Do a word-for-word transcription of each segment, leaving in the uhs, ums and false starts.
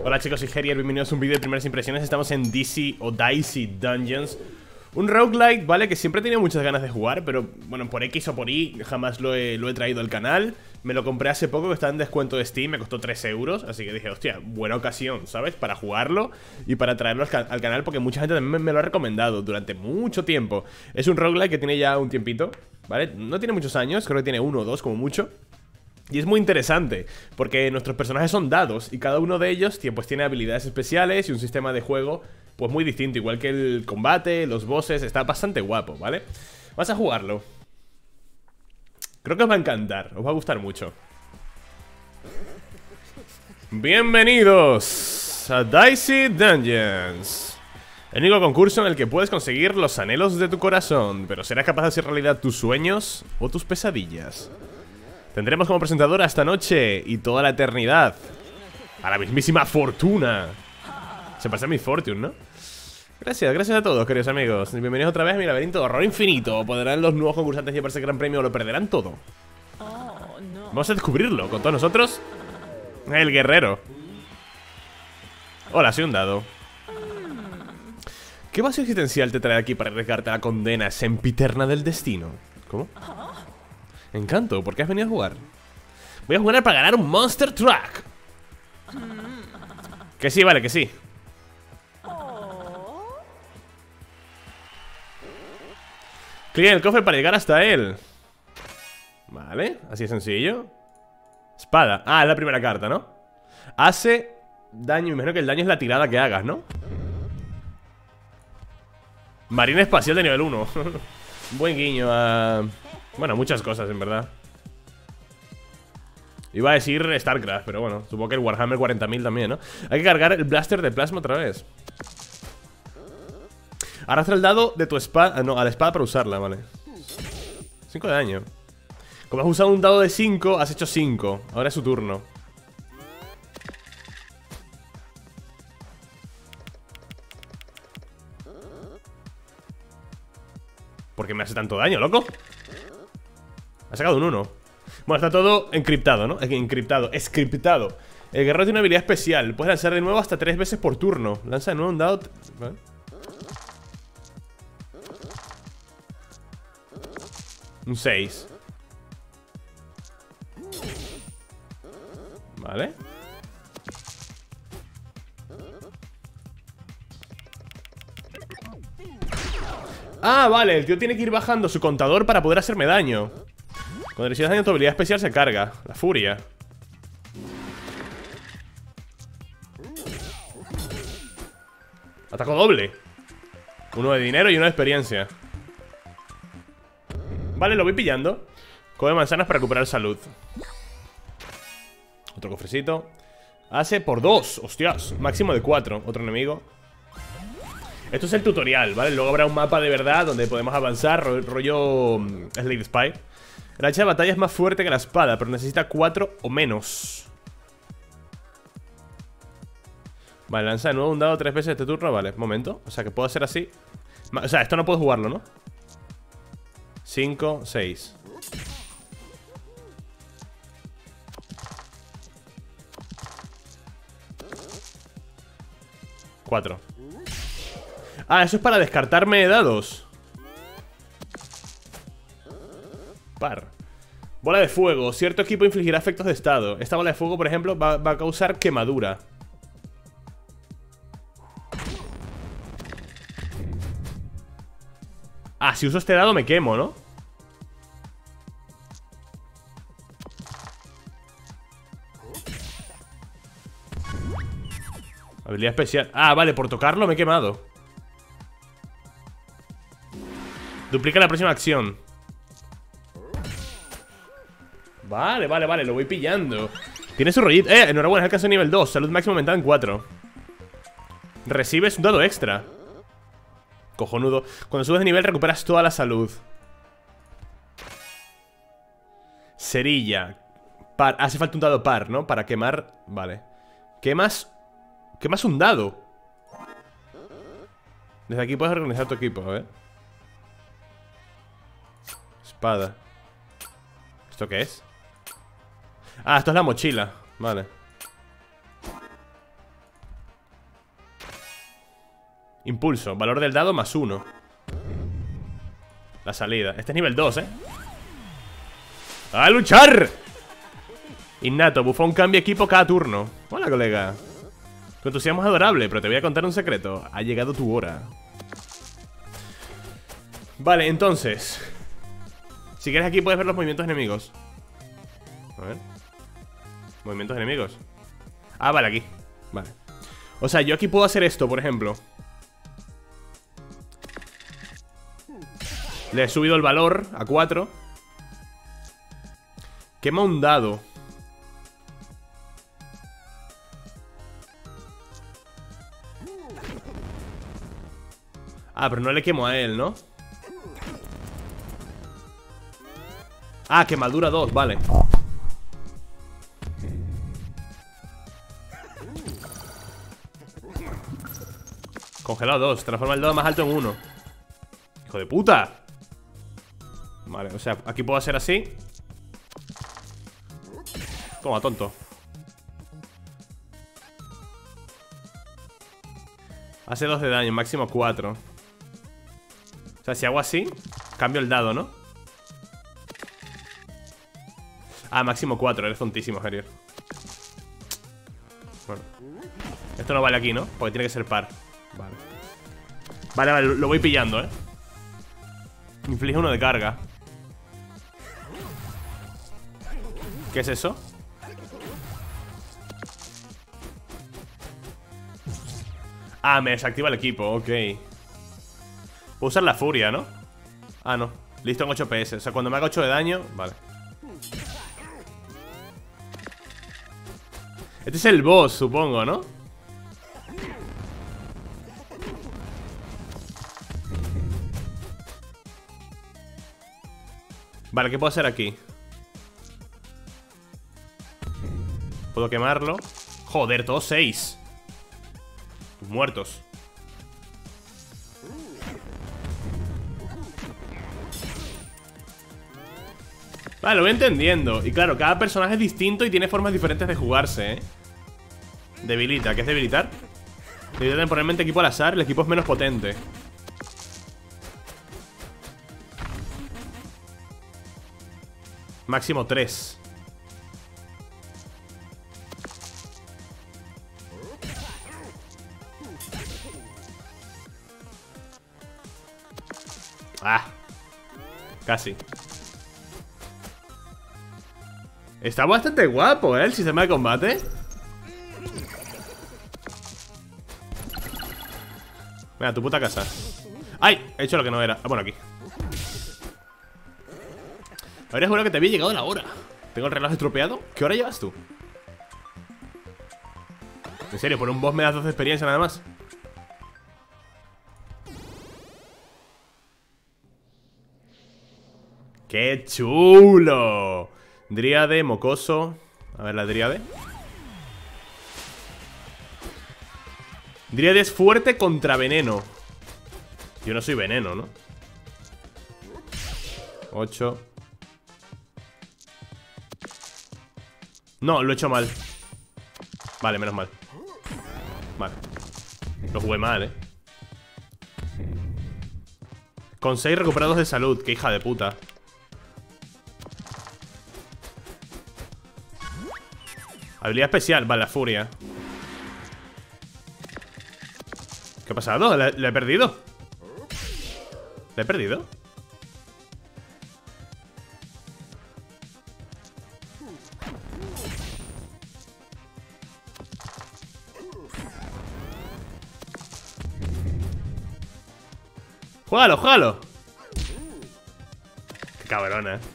Hola chicos, soy Herier, bienvenidos a un vídeo de primeras impresiones. Estamos en Dicey o Dicey Dungeons, un roguelike, ¿vale? Que siempre he tenido muchas ganas de jugar, pero bueno, por X o por Y jamás lo he, lo he traído al canal. Me lo compré hace poco, que está en descuento de Steam, me costó tres euros. Así que dije, hostia, buena ocasión, ¿sabes? Para jugarlo y para traerlo al, ca al canal, porque mucha gente también me, me lo ha recomendado durante mucho tiempo. Es un roguelike que tiene ya un tiempito, ¿vale? No tiene muchos años, creo que tiene uno o dos como mucho. Y es muy interesante, porque nuestros personajes son dados y cada uno de ellos pues, tiene habilidades especiales y un sistema de juego pues muy distinto, igual que el combate, los bosses. Está bastante guapo, ¿vale? Vamos a jugarlo. Creo que os va a encantar, os va a gustar mucho. Bienvenidos a Dicey Dungeons, el único concurso en el que puedes conseguir los anhelos de tu corazón, pero serás capaz de hacer realidad tus sueños o tus pesadillas. Tendremos como presentadora esta noche y toda la eternidad a la mismísima Fortuna. Se pasa mi Fortune, ¿no? Gracias, gracias a todos, queridos amigos. Bienvenidos otra vez a mi laberinto de horror infinito. ¿Podrán los nuevos concursantes llevarse el gran premio o lo perderán todo? Vamos a descubrirlo con todos nosotros. El guerrero. Hola, soy un dado. ¿Qué vacío existencial te trae aquí para arriesgarte a la condena sempiterna del destino? ¿Cómo? Encanto, ¿por qué has venido a jugar? Voy a jugar para ganar un Monster Truck. Que sí, vale, que sí. Clic en el cofre para llegar hasta él. Vale, así de sencillo. Espada, ah, es la primera carta, ¿no? Hace daño, me imagino que el daño es la tirada que hagas, ¿no? Marina espacial de nivel uno. Buen guiño a... bueno, muchas cosas, en verdad. Iba a decir StarCraft, pero bueno, supongo que el Warhammer cuarenta mil también, ¿no? Hay que cargar el blaster de plasma otra vez. Arrastra el dado de tu espada... no, a la espada para usarla, vale. cinco de daño. Como has usado un dado de cinco, has hecho cinco. Ahora es su turno. ¿Por qué me hace tanto daño, loco? Ha sacado un uno. Bueno, está todo encriptado, ¿no? Encriptado, escriptado. El guerrero tiene una habilidad especial. Puedes lanzar de nuevo hasta tres veces por turno. Lanza de nuevo un dado. ¿Vale? Un seis. Vale. Ah, vale, el tío tiene que ir bajando su contador para poder hacerme daño. Cuando recibes daño, tu habilidad especial se carga. La furia. Ataco doble. Uno de dinero y uno de experiencia. Vale, lo voy pillando. Come manzanas para recuperar salud. Otro cofrecito. Hace por dos, hostias. Máximo de cuatro, otro enemigo. Esto es el tutorial, ¿vale? Luego habrá un mapa de verdad donde podemos avanzar, ro rollo um, Slade Spy. El hacha de batalla es más fuerte que la espada, pero necesita cuatro o menos. Vale, lanza de nuevo un dado tres veces este turno, vale, momento. O sea que puedo hacer así. O sea, esto no puedo jugarlo, ¿no? cinco, seis. cuatro. Ah, eso es para descartarme dados. Par. Bola de fuego. Cierto equipo infligirá efectos de estado. Esta bola de fuego, por ejemplo, va, va a causar quemadura. Ah, si uso este dado me quemo, ¿no? Habilidad especial. Ah, vale, por tocarlo me he quemado. Duplica la próxima acción. Vale, vale, vale, lo voy pillando. Tiene su rollito. Eh, enhorabuena, alcanzó nivel dos. Salud máxima aumentada en cuatro. Recibes un dado extra. Cojonudo. Cuando subes de nivel recuperas toda la salud. Cerilla. Par. Hace falta un dado par, ¿no? Para quemar. Vale. Quemas. Quemas un dado. Desde aquí puedes organizar tu equipo, a ver. Espada. ¿Esto qué es? Ah, esto es la mochila. Vale. Impulso, valor del dado más uno. La salida, este es nivel dos, eh. ¡A luchar! Innato, bufón cambia equipo cada turno. Hola, colega. Tu entusiasmo es adorable, pero te voy a contar un secreto. Ha llegado tu hora. Vale, entonces si quieres aquí puedes ver los movimientos enemigos. A ver. Movimientos enemigos. Ah, vale, aquí. Vale. O sea, yo aquí puedo hacer esto, por ejemplo. Le he subido el valor a cuatro. Quema un dado. Ah, pero no le quemo a él, ¿no? Ah, quemadura dos, vale. Congelado dos, transforma el dado más alto en uno. ¡Hijo de puta! Vale, o sea, aquí puedo hacer así. Toma, tonto. Hace dos de daño, máximo cuatro. O sea, si hago así, cambio el dado, ¿no? Ah, máximo cuatro, eres tontísimo, Harrier. Bueno. Esto no vale aquí, ¿no? Porque tiene que ser par. Vale. Vale, vale, lo voy pillando, ¿eh? Inflige uno de carga. ¿Qué es eso? Ah, me desactiva el equipo, ok. Puedo usar la furia, ¿no? Ah, no, listo en ocho P S. O sea, cuando me haga ocho de daño, vale. Este es el boss, supongo, ¿no? Vale, ¿qué puedo hacer aquí? Puedo quemarlo. Joder, todos seis muertos. Vale, lo voy entendiendo. Y claro, cada personaje es distinto y tiene formas diferentes de jugarse, ¿eh? Debilita, ¿qué es debilitar? Debilita temporalmente equipo al azar. El equipo es menos potente. Máximo tres. Ah, casi. Está bastante guapo, ¿eh? El sistema de combate. Venga, tu puta casa. ¡Ay! He hecho lo que no era. Ah, bueno, aquí. Habría jurado que te había llegado la hora. ¿Tengo el reloj estropeado? ¿Qué hora llevas tú? En serio, por un boss me das dos de experiencia nada más. ¡Qué chulo! Dríade, mocoso. A ver la dríade. Dríade es fuerte contra veneno. Yo no soy veneno, ¿no? ocho. No, lo he hecho mal. Vale, menos mal. Vale. Lo jugué mal, eh. Con seis recuperados de salud. Qué hija de puta. Habilidad especial, vale, la furia. ¿Qué ha pasado? ¿Le, le he perdido? ¿Le he perdido? ¡Juégalo, juégalo! Qué cabrona, eh.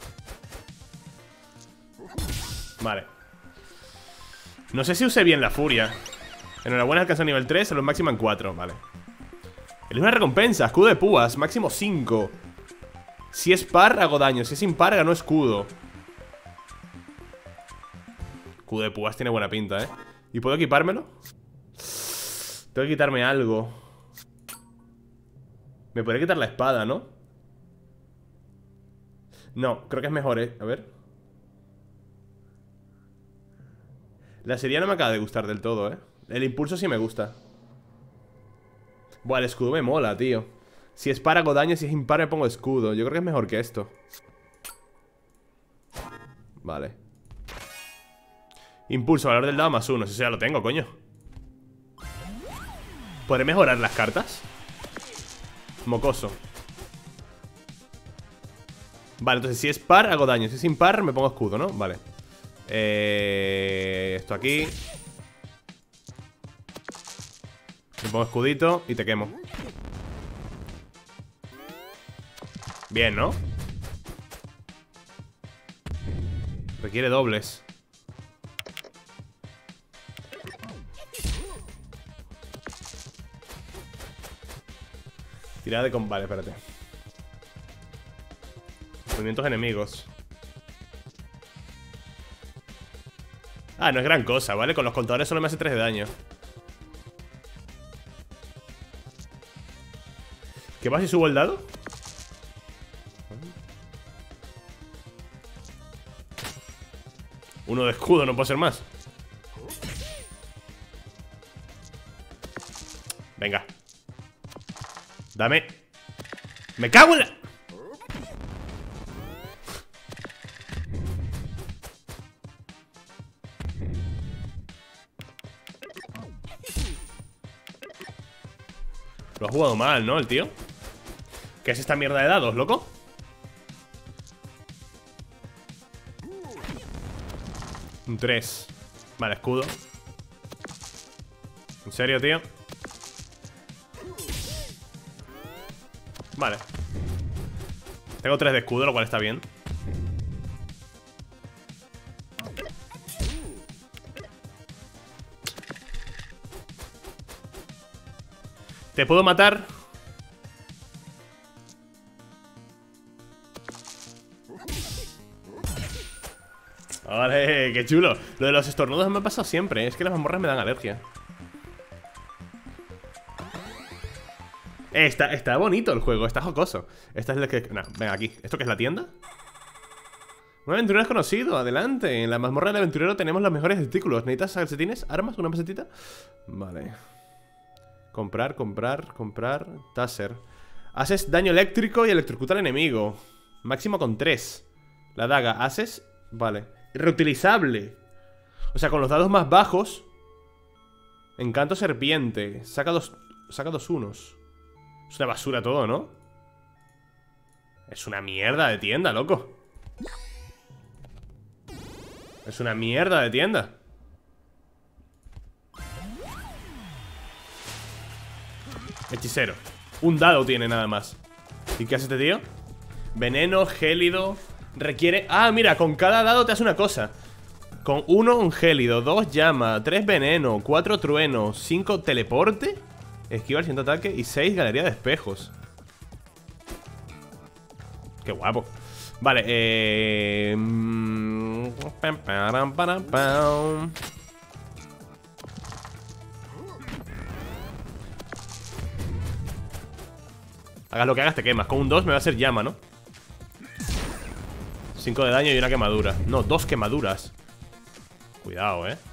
Vale. No sé si usé bien la furia. Enhorabuena, alcanzó nivel tres, a los máximo en cuatro, vale. Es una recompensa, escudo de púas, máximo cinco. Si es par, hago daño. Si es impar, gano escudo. Escudo de púas tiene buena pinta, ¿eh? ¿Y puedo equipármelo? Tengo que quitarme algo. Me podría quitar la espada, ¿no? No, creo que es mejor, ¿eh? A ver. La serie no me acaba de gustar del todo, ¿eh? El impulso sí me gusta. Buah, el escudo me mola, tío. Si es par hago daño, si es impar me pongo escudo. Yo creo que es mejor que esto. Vale. Impulso, valor del dado más uno. Si eso ya lo tengo, coño. ¿Podré mejorar las cartas? Mocoso. Vale, entonces si es par hago daño. Si es impar me pongo escudo, ¿no? Vale. Eh, esto aquí. Me pongo escudito y te quemo. Bien, ¿no? Requiere dobles. Tirada de combate, espérate. Movimientos enemigos. Ah, no es gran cosa, ¿vale? Con los contadores solo me hace tres de daño. ¿Qué pasa si subo el dado? Uno de escudo, no puedo ser más. Venga. Dame. ¡Me cago en la! Lo ha jugado mal, ¿no? El tío. ¿Qué es esta mierda de dados, loco? Un tres. Vale, escudo. ¿En serio, tío? Vale. Tengo tres de escudo, lo cual está bien. ¿Te puedo matar? Vale, qué chulo. Lo de los estornudos me ha pasado siempre, ¿eh? Es que las mazmorras me dan alergia. Eh, está, está bonito el juego, está jocoso. Esta es la que... No, venga, aquí. ¿Esto qué es la tienda? Un aventurero desconocido, adelante. En la mazmorra del aventurero tenemos los mejores artículos. ¿Necesitas calcetines? ¿Armas? ¿Una pesetita? Vale. Comprar, comprar, comprar. Taser. Haces daño eléctrico y electrocuta al enemigo. Máximo con tres. La daga. Haces... Vale. Reutilizable. O sea, con los dados más bajos. Encanto serpiente. Saca dos... Saca dos unos. Es una basura todo, ¿no? Es una mierda de tienda, loco. Es una mierda de tienda. Hechicero. Un dado tiene nada más. ¿Y qué hace este tío? Veneno, gélido. Requiere... Ah, mira, con cada dado te hace una cosa. Con uno, un gélido. Dos, llama. Tres, veneno. Cuatro, trueno. Cinco, teleporte. Esquiva el siguiente ataque. Y seis, galería de espejos. Qué guapo. Vale, eh... hagas lo que hagas, te quemas. Con un dos me va a hacer llama, ¿no? cinco de daño y una quemadura. No, dos quemaduras. Cuidado, eh.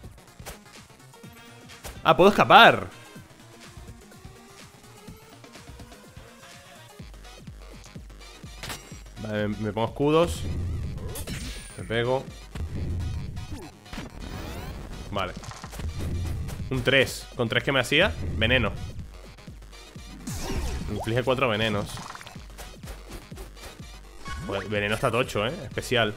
Ah, puedo escapar. Vale, me, me pongo escudos. Me pego. Vale. Un tres. ¿Con tres que me hacía? Veneno. Inflige cuatro venenos. Joder, veneno está tocho, eh. Especial.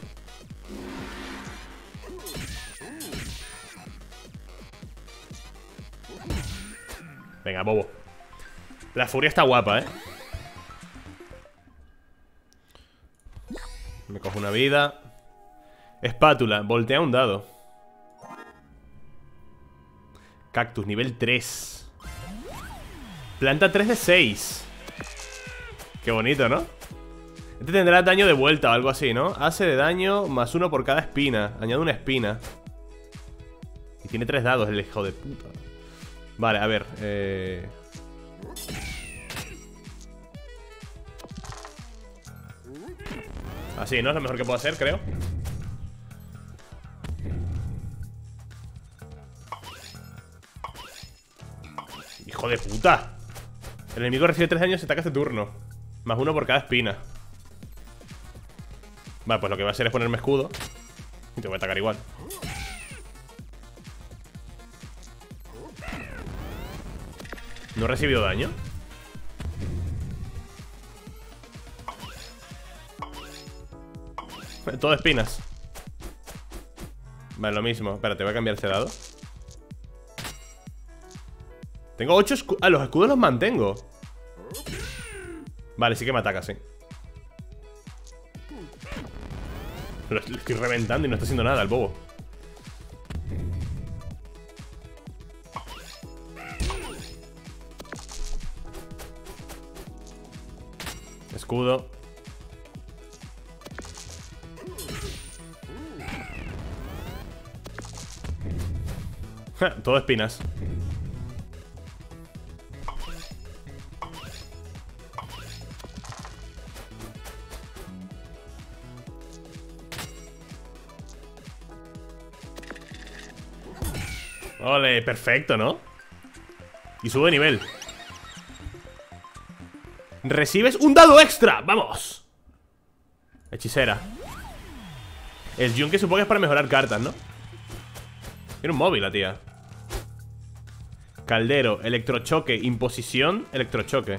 Venga, bobo. La furia está guapa, eh. Me cojo una vida. Espátula, voltea un dado. Cactus, nivel tres. Planta tres de seis. Qué bonito, ¿no? Este tendrá daño de vuelta o algo así, ¿no? Hace de daño más uno por cada espina. Añade una espina. Y tiene tres dados el hijo de puta. Vale, a ver eh... así, ¿no? Es lo mejor que puedo hacer, creo. Hijo de puta. El enemigo recibe tres daños y ataca este turno. Más uno por cada espina. Vale, pues lo que va a hacer es ponerme escudo. Y te voy a atacar igual. ¿No he recibido daño? Todo espinas. Vale, lo mismo. Espérate, voy a cambiar ese dado. Tengo ocho escudos. Ah, los escudos los mantengo. Vale, sí que me ataca, sí. Lo estoy reventando y no está haciendo nada el bobo. Escudo. Ja, todo espinas. Ole, perfecto, ¿no? Y sube de nivel. Recibes un dado extra, ¡vamos! Hechicera. El yunque supongo que es para mejorar cartas, ¿no? Tiene un móvil la tía. Caldero, electrochoque, imposición, electrochoque.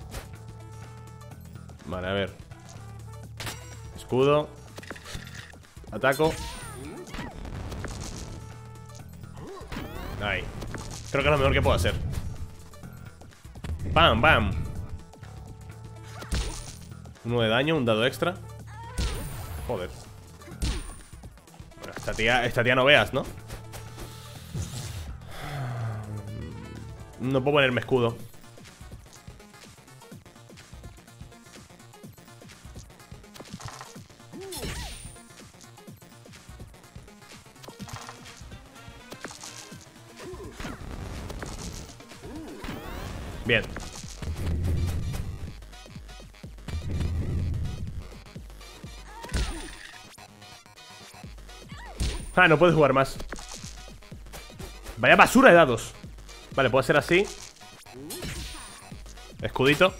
Vale, a ver. Escudo. Ataco. Ahí. Creo que es lo mejor que puedo hacer. Bam, bam. Uno de daño, un dado extra. Joder. Bueno, esta tía, esta tía no veas, ¿no? No puedo ponerme escudo. Bien. Ah, no puedes jugar más. Vaya basura de dados. Vale, puedo hacer así. Escudito.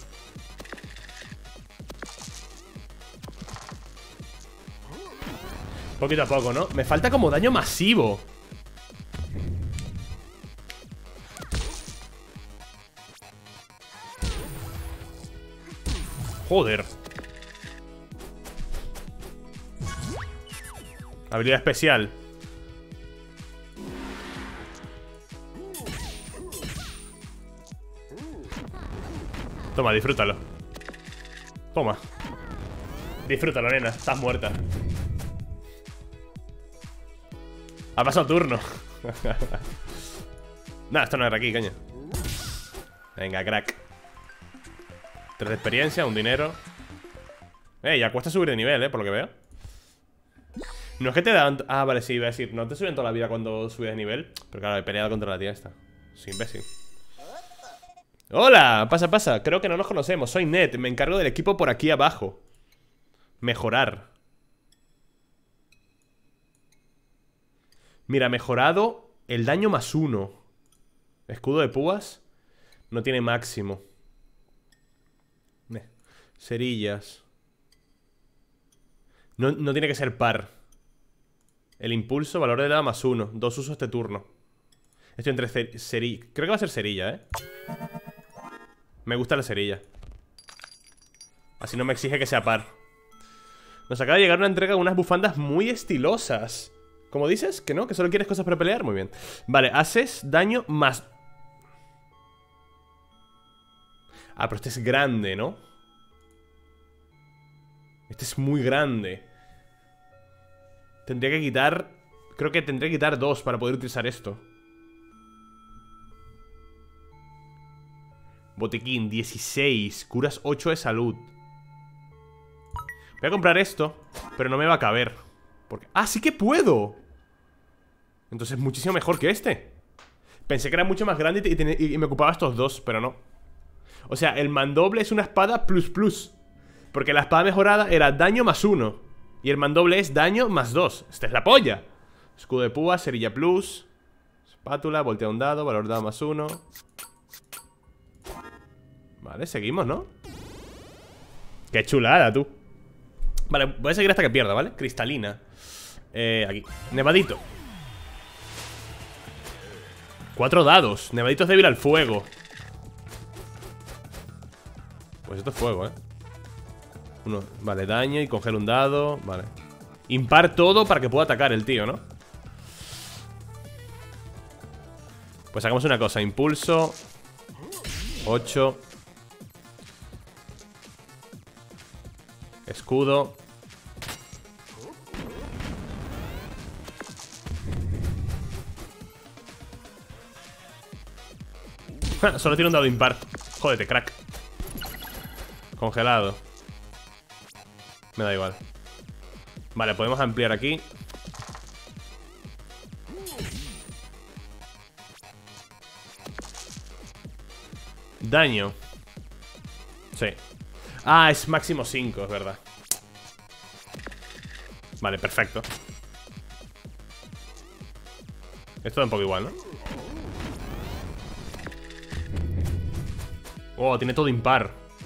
Poquito a poco, ¿no? Me falta como daño masivo. Joder. Habilidad especial. Toma, disfrútalo. Toma. Disfrútalo, nena, estás muerta. Ha pasado turno. Nah, esto no era aquí, coño. Venga, crack. Tres de experiencia, un dinero. Eh, ya cuesta subir de nivel, eh, por lo que veo. No es que te dan... Ah, vale, sí, iba a decir. No te suben toda la vida cuando subes de nivel. Pero claro, he peleado contra la tía esta. Soy imbécil. Hola, pasa, pasa. Creo que no nos conocemos. Soy Ned, me encargo del equipo por aquí abajo. Mejorar. Mira, mejorado el daño más uno. Escudo de púas. No tiene máximo. eh. Cerillas. No, no tiene que ser par. El impulso, valor de dado más uno. Dos usos este turno. Estoy entre cerilla. Creo que va a ser cerilla, eh. Me gusta la cerilla. Así no me exige que sea par. Nos acaba de llegar una entrega con unas bufandas muy estilosas. ¿Cómo dices? ¿Que no? ¿Que solo quieres cosas para pelear? Muy bien. Vale, haces daño más... Ah, pero este es grande, ¿no? Este es muy grande. Tendría que quitar... Creo que tendría que quitar dos para poder utilizar esto. Botiquín, dieciséis. Curas ocho de salud. Voy a comprar esto, pero no me va a caber porque... ¡Ah, sí que puedo! Entonces es muchísimo mejor que este. Pensé que era mucho más grande y, y, y me ocupaba estos dos, pero no. O sea, el mandoble es una espada plus plus. Porque la espada mejorada era daño más uno. Y el mandoble es daño más dos. Esta es la polla. Escudo de púas, cerilla plus. Espátula, voltea un dado, valor dado más uno. Vale, seguimos, ¿no? Qué chulada, tú. Vale, voy a seguir hasta que pierda, ¿vale? Cristalina. Eh, aquí. Nevadito. Cuatro dados. Nevadito es débil al fuego. Pues esto es fuego, ¿eh? Uno. Vale, daño y congela un dado. Vale. Impar todo para que pueda atacar el tío, ¿no? Pues hagamos una cosa. Impulso. Ocho. Escudo. Solo tiene un dado impar. Jódete, crack. Congelado. Me da igual. Vale, podemos ampliar aquí. Daño. Sí. Ah, es máximo cinco, es verdad. Vale, perfecto. Esto da un poco igual, ¿no? Oh, tiene todo impar.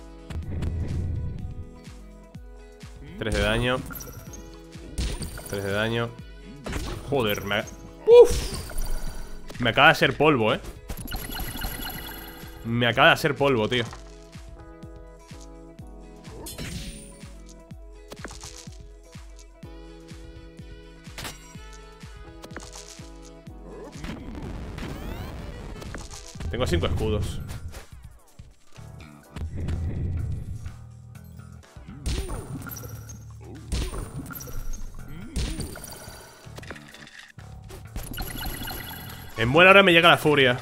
Tres de daño. Tres de daño. Joder, me... Uf. Me acaba de hacer polvo, eh. Me acaba de hacer polvo, tío. Tengo cinco escudos. En buena hora me llega la furia.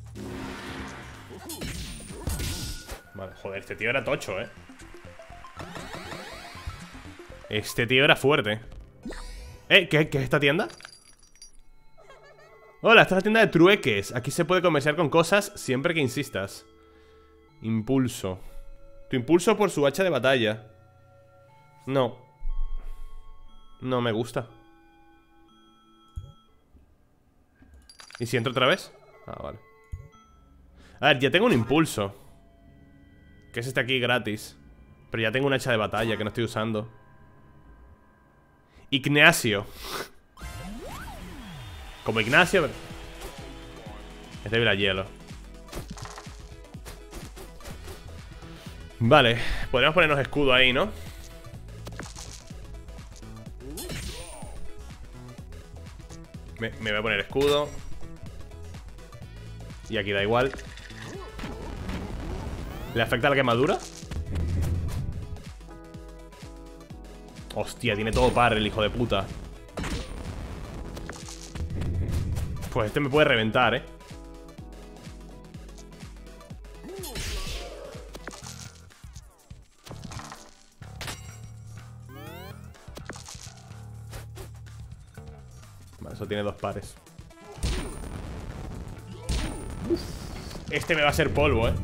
Vale, joder, este tío era tocho, eh. Este tío era fuerte. Eh, ¿qué, qué es esta tienda? Hola, esta es la tienda de trueques. Aquí se puede comerciar con cosas siempre que insistas. Impulso. Tu impulso por su hacha de batalla. No. No me gusta. ¿Y si entro otra vez? Ah, vale. A ver, ya tengo un impulso, que es este aquí gratis. Pero ya tengo un hacha de batalla que no estoy usando. Ignacio. Como Ignacio, pero... es débil a hielo. Vale, podríamos ponernos escudo ahí, ¿no? Me, me voy a poner escudo. Y aquí da igual. ¿Le afecta la quemadura? Hostia, tiene todo par el hijo de puta. Pues este me puede reventar, eh. Vale, eso tiene dos pares. Este me va a hacer polvo, eh.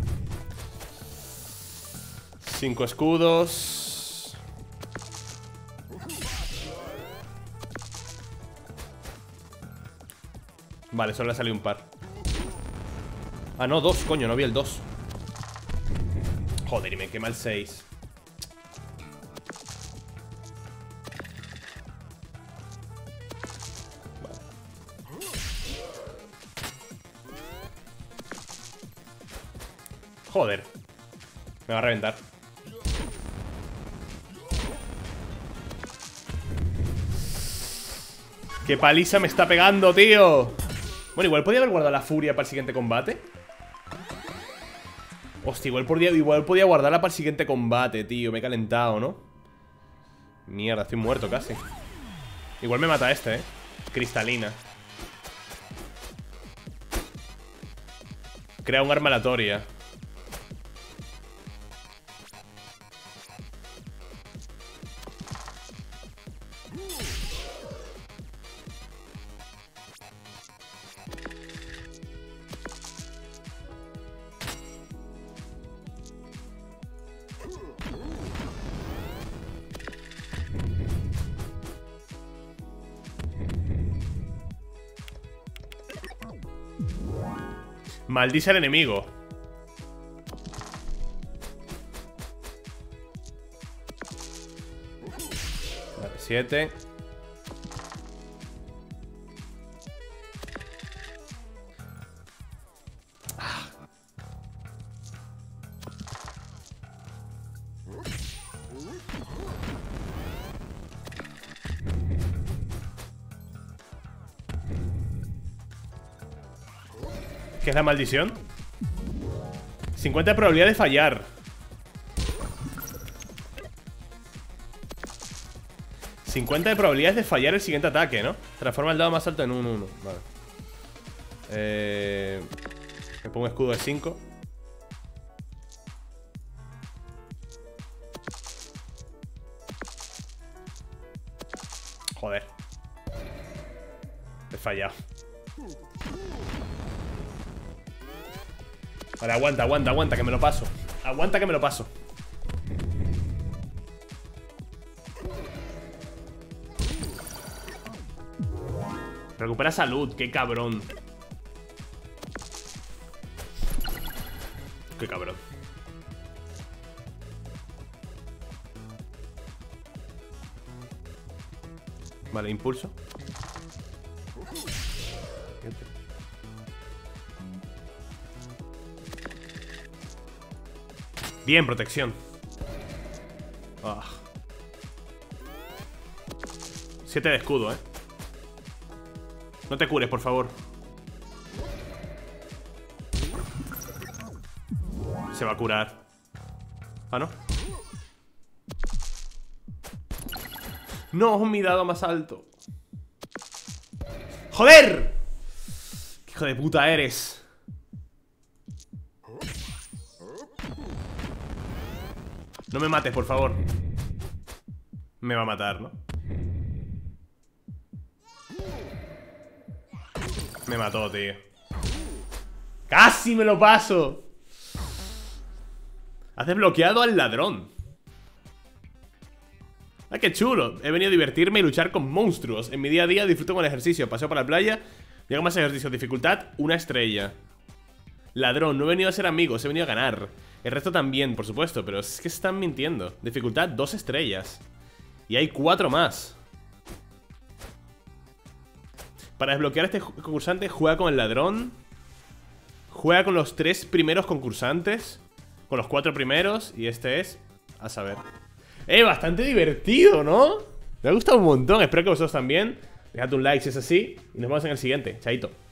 Cinco escudos. Vale, solo le ha salido un par. Ah, no, dos, coño, no vi el dos. Joder, y me quema el seis. Joder. Me va a reventar. ¡Qué paliza me está pegando, tío! Bueno, igual podía haber guardado la furia para el siguiente combate. Hostia, igual podía, igual podía guardarla para el siguiente combate, tío. Me he calentado, ¿no? Mierda, estoy muerto casi. Igual me mata este, ¿eh? Cristalina. Crea un arma aleatoria. Maldice al enemigo. Vale, siete. Ah. ¿Qué es la maldición? cincuenta de probabilidad de fallar. cincuenta de probabilidades de fallar el siguiente ataque, ¿no? Transforma el dado más alto en un uno. Vale. Eh, me pongo escudo de cinco. Joder. He fallado. Vale, aguanta, aguanta, aguanta, que me lo paso. Aguanta que me lo paso. Recupera salud, qué cabrón. Qué cabrón. Vale, impulso. Bien, protección. Oh. siete de escudo, eh. No te cures, por favor. Se va a curar. Ah, ¿no? No, mi dado más alto. ¡Joder! ¡Qué hijo de puta eres! No me mates, por favor. Me va a matar, ¿no? Me mató, tío. ¡Casi me lo paso! Has desbloqueado al ladrón. ¡Ah, qué chulo! He venido a divertirme y luchar con monstruos. En mi día a día disfruto con el ejercicio. Paseo por la playa y hago más ejercicio. Dificultad, una estrella. Ladrón, no he venido a ser amigos, he venido a ganar. El resto también, por supuesto, pero es que están mintiendo. Dificultad, dos estrellas. Y hay cuatro más. Para desbloquear a este concursante, juega con el ladrón. Juega con los tres primeros concursantes. Con los cuatro primeros. Y este es... a saber. Eh, bastante divertido, ¿no? Me ha gustado un montón, espero que vosotros también. Dejad un like si es así. Y nos vemos en el siguiente, chaito.